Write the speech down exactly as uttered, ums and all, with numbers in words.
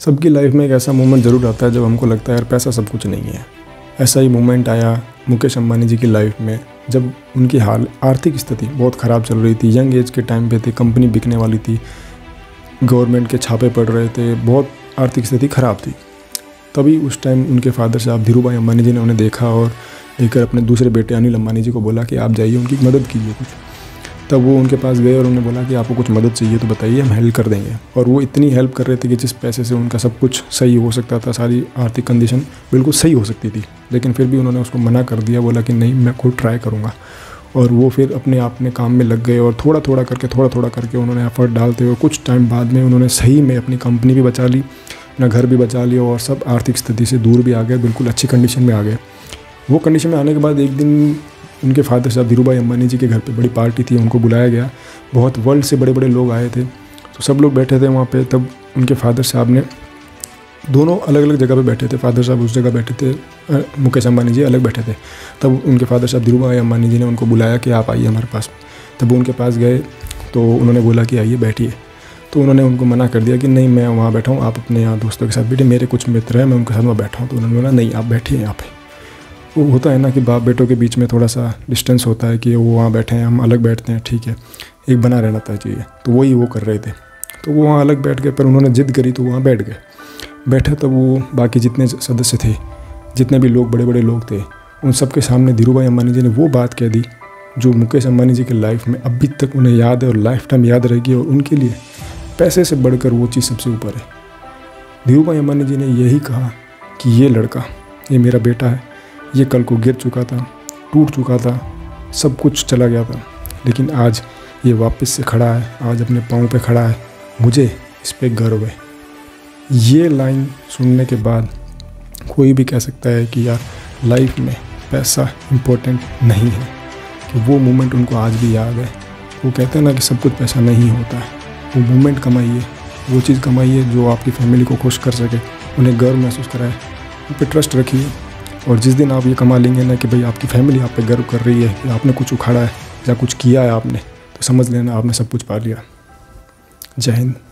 सबकी लाइफ में एक ऐसा मोमेंट ज़रूर आता है जब हमको लगता है यार पैसा सब कुछ नहीं है। ऐसा ही मोमेंट आया मुकेश अंबानी जी की लाइफ में, जब उनकी हाल आर्थिक स्थिति बहुत ख़राब चल रही थी। यंग एज के टाइम पे थे, कंपनी बिकने वाली थी, गवर्नमेंट के छापे पड़ रहे थे, बहुत आर्थिक स्थिति ख़राब थी। तभी उस टाइम उनके फादर साहब धीरू भाई अंबानी जी ने उन्हें देखा और लेकर अपने दूसरे बेटे अनिल अंबानी जी को बोला कि आप जाइए उनकी मदद कीजिए कुछ। तब वो उनके पास गए और उन्होंने बोला कि आपको कुछ मदद चाहिए तो बताइए, हम हेल्प कर देंगे। और वो इतनी हेल्प कर रहे थे कि जिस पैसे से उनका सब कुछ सही हो सकता था, सारी आर्थिक कंडीशन बिल्कुल सही हो सकती थी, लेकिन फिर भी उन्होंने उसको मना कर दिया, बोला कि नहीं मैं खुद ट्राई करूँगा। और वो फिर अपने आप में काम में लग गए और थोड़ा थोड़ा करके थोड़ा थोड़ा करके उन्होंने एफर्ट डालते हुए कुछ टाइम बाद में उन्होंने सही में अपनी कंपनी भी बचा ली, अपना घर भी बचा लिया और सब आर्थिक स्थिति से दूर भी आ गए, बिल्कुल अच्छी कंडीशन में आ गए। वो कंडीशन में आने के बाद एक दिन उनके फादर साहब धीरू भाई अंबानी जी के घर पे बड़ी पार्टी थी, उनको बुलाया गया। बहुत वर्ल्ड से बड़े बड़े लोग आए थे, तो सब लोग बैठे थे वहाँ पे। तब उनके फादर साहब ने, दोनों अलग अलग जगह पे बैठे थे, फादर साहब उस जगह बैठे थे, मुकेश अंबानी जी अलग बैठे थे। तब उनके फादर साहब धीरू भाई अंबानी जी ने उनको बुलाया कि आप आइए हमारे पास। तब उनके पास गए तो उन्होंने बोला कि आइए बैठिए। तो उन्होंने उनको मना कर दिया कि नहीं मैं वहाँ बैठा हूँ, आप अपने यहाँ दोस्तों के साथ बैठिए, मेरे कुछ मित्र हैं मैं उनके साथ वहाँ बैठा हूँ। तो उन्होंने बोला नहीं आप बैठिए यहाँ पे। वो होता है ना कि बाप बेटों के बीच में थोड़ा सा डिस्टेंस होता है कि वो वहाँ बैठे हैं, हम अलग बैठते हैं, ठीक है, एक बना रहना चाहिए। तो वही वो कर रहे थे, तो वो वहाँ अलग बैठ गए, पर उन्होंने जिद करी तो वहाँ बैठ गए। बैठे तब वो बाकी जितने सदस्य थे, जितने भी लोग बड़े बड़े लोग थे, उन सब के सामने धीरू भाई अंबानी जी ने वो बात कह दी जो मुकेश अंबानी जी की लाइफ में अभी तक उन्हें याद है और लाइफ टाइम याद रहेगी। और उनके लिए पैसे से बढ़कर वो चीज़ सबसे ऊपर है। धीरू भाई अंबानी जी ने यही कहा कि ये लड़का, ये मेरा बेटा है, ये कल को गिर चुका था, टूट चुका था, सब कुछ चला गया था, लेकिन आज ये वापस से खड़ा है, आज अपने पाँव पे खड़ा है, मुझे इस पे गर्व है। ये लाइन सुनने के बाद कोई भी कह सकता है कि यार लाइफ में पैसा इम्पोर्टेंट नहीं है, कि वो मोमेंट उनको आज भी याद है। वो कहते हैं ना कि सब कुछ पैसा नहीं होता है। वो मोमेंट कमाइए, वो चीज़ कमाइए जो आपकी फैमिली को खुश कर सके, उन्हें गर्व महसूस कराए, उन पर ट्रस्ट रखिए। और जिस दिन आप ये कमा लेंगे ना कि भाई आपकी फैमिली आप पे गर्व कर रही है कि आपने कुछ उखाड़ा है या कुछ किया है आपने, तो समझ लेना आपने सब कुछ पा लिया। जय हिंद।